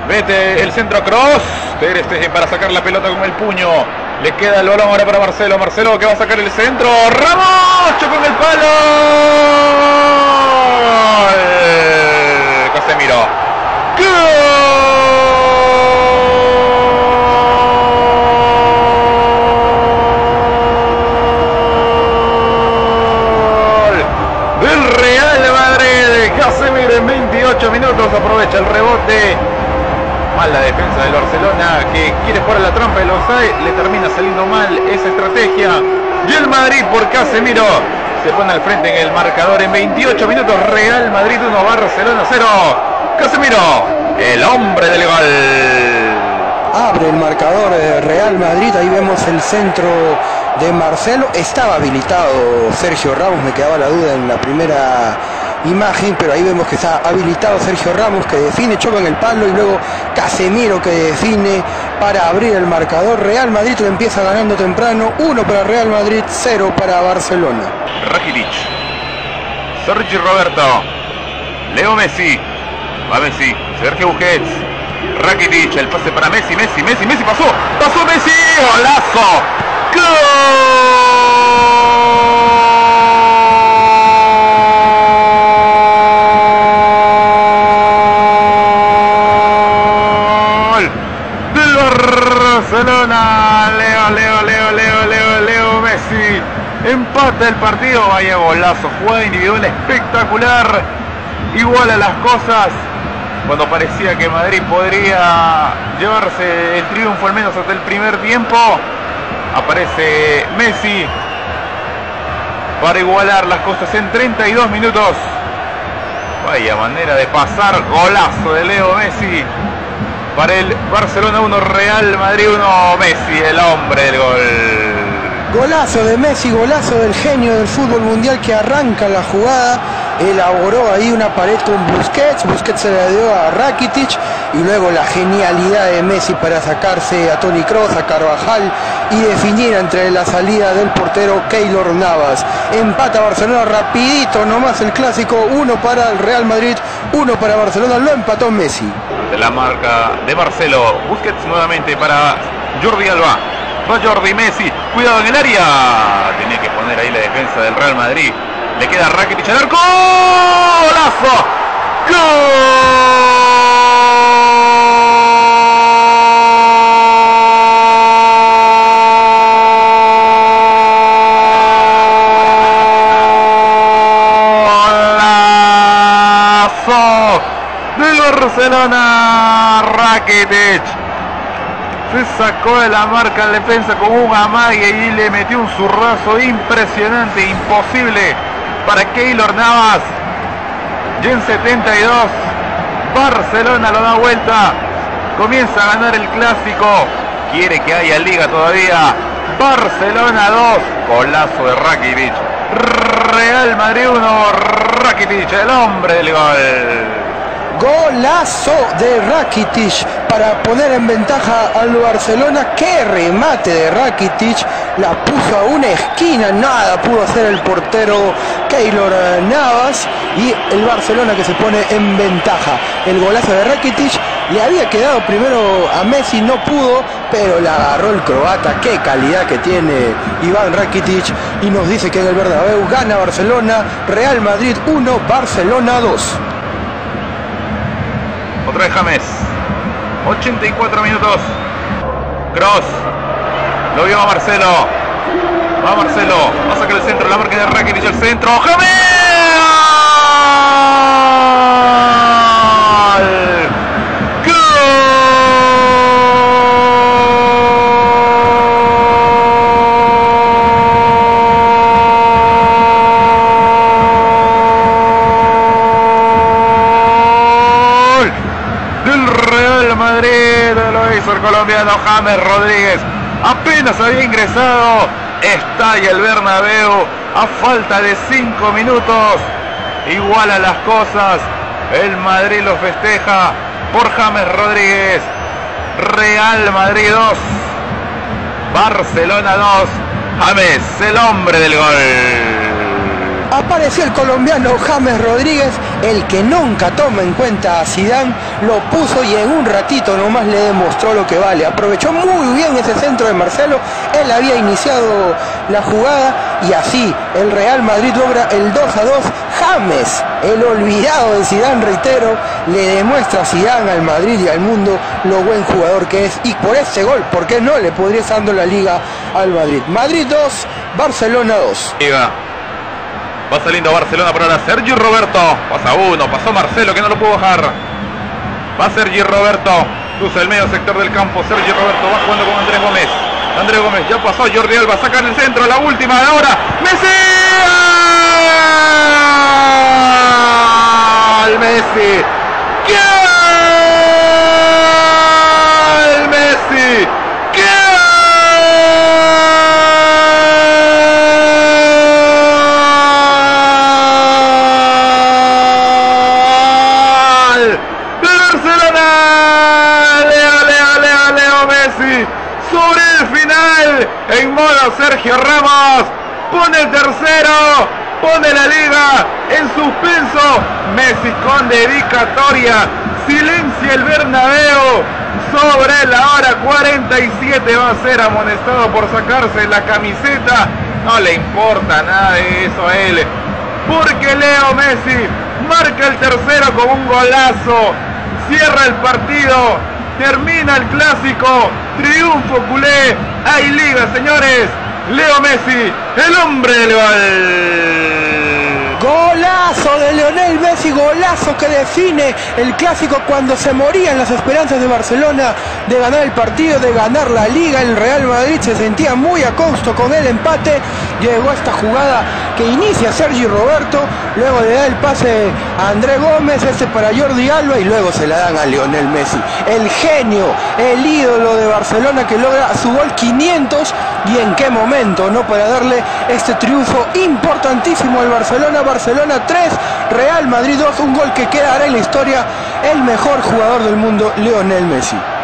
Mete el centro cross. Ter Stegen para sacar la pelota con el puño. Le queda el balón ahora para Marcelo. Marcelo que va a sacar el centro. Ramos chocó en el palo. Casemiro. ¡Gol! Del Real Madrid. Casemiro en 28 minutos aprovecha el rebote. Mal la defensa del Barcelona, que quiere jugar a la trampa del offside, le termina saliendo mal esa estrategia. Y el Madrid por Casemiro se pone al frente en el marcador en 28 minutos. Real Madrid 1, Barcelona 0. Casemiro, el hombre del gol. Abre el marcador Real Madrid, ahí vemos el centro de Marcelo. Estaba habilitado Sergio Ramos, me quedaba la duda en la primera imagen, pero ahí vemos que está habilitado Sergio Ramos, que define, choca en el palo, y luego Casemiro que define para abrir el marcador. Real Madrid lo empieza ganando temprano, 1 para Real Madrid, 0 para Barcelona. Rakitic, Sergi Roberto, Leo Messi, va Messi, Sergio Busquets, Rakitic, el pase para Messi, Messi pasó Messi, golazo, Barcelona, Leo Messi empata el partido. Vaya golazo, jugada individual espectacular, iguala las cosas cuando parecía que Madrid podría llevarse el triunfo al menos hasta el primer tiempo. Aparece Messi para igualar las cosas en 32 minutos. Vaya manera de pasar, golazo de Leo Messi. Para el Barcelona 1, Real Madrid 1, Messi, el hombre del gol. Golazo de Messi, golazo del genio del fútbol mundial, que arranca la jugada, elaboró ahí una pared con Busquets se la dio a Rakitic, y luego la genialidad de Messi para sacarse a Toni Kroos, a Carvajal, y definir entre la salida del portero Keylor Navas. Empata Barcelona rapidito, nomás el clásico, 1 para el Real Madrid, 1 para Barcelona, lo empató Messi. De la marca de Marcelo, Busquets nuevamente para Jordi Alba. Va Jordi, Messi, cuidado en el área. Tenía que poner ahí la defensa del Real Madrid. Le queda Rakitic al arco. ¡Golazo! ¡Golazo del Barcelona! Rakitic se sacó de la marca en defensa con un amague y le metió un zurrazo impresionante, imposible para Keylor Navas. Y en 72 Barcelona lo da vuelta, comienza a ganar el clásico, quiere que haya liga todavía. Barcelona 2, golazo de Rakitic. Real Madrid 1, Rakitic, el hombre del gol. Golazo de Rakitic para poner en ventaja al Barcelona. Qué remate de Rakitic, la puso a una esquina, nada pudo hacer el portero Keylor Navas, y el Barcelona que se pone en ventaja. El golazo de Rakitic le había quedado primero a Messi, no pudo, pero la agarró el croata. Qué calidad que tiene Iván Rakitic, y nos dice que en el Bernabéu gana Barcelona. Real Madrid 1, Barcelona 2. Otra vez James, 84 minutos. Kroos, lo vio a Marcelo. Va Marcelo, va a sacar el centro, la marca de Rakitic, el centro. ¡James! El colombiano James Rodríguez apenas había ingresado, estalla el Bernabéu a falta de 5 minutos, iguala las cosas, el Madrid lo festeja por James Rodríguez. Real Madrid 2, Barcelona 2, James, el hombre del gol. Apareció el colombiano James Rodríguez, el que nunca toma en cuenta a Zidane, lo puso y en un ratito nomás le demostró lo que vale. Aprovechó muy bien ese centro de Marcelo, él había iniciado la jugada y así el Real Madrid logra el 2-2. James, el olvidado de Zidane, reitero, le demuestra a Zidane, al Madrid y al mundo lo buen jugador que es, y por ese gol, ¿por qué no le podría estar dando la liga al Madrid? Madrid 2, Barcelona 2. Va saliendo Barcelona por ahora. Sergi Roberto. Pasa uno. Pasó Marcelo que no lo pudo bajar. Va Sergi Roberto. Cruza el medio sector del campo. Sergi Roberto va jugando con Andrés Gómez. Andrés Gómez ya pasó. Jordi Alba saca en el centro. La última de ahora. ¡Messi! ¡Al Messi! ¡Gol! ¡Messi! Sobre el final, en modo Sergio Ramos, pone el tercero, pone la liga en suspenso. Messi con dedicatoria, silencia el Bernabéu. Sobre la hora 47 va a ser amonestado por sacarse la camiseta. No le importa nada de eso a él, porque Leo Messi marca el tercero con un golazo, cierra el partido, termina el clásico, triunfo culé, hay liga, señores. Leo Messi, el hombre del gol. Golazo de Lionel Messi, golazo que define el clásico cuando se morían las esperanzas de Barcelona de ganar el partido, de ganar la liga. El Real Madrid se sentía muy a costo con el empate. Llegó esta jugada que inicia Sergi Roberto, luego le da el pase a Andrés Gómez, para Jordi Alba y luego se la dan a Lionel Messi. El genio, el ídolo de Barcelona que logra su gol 500 y en qué momento, ¿no? Para darle este triunfo importantísimo al Barcelona. Barcelona 3, Real Madrid 2, un gol que quedará en la historia, el mejor jugador del mundo, Lionel Messi.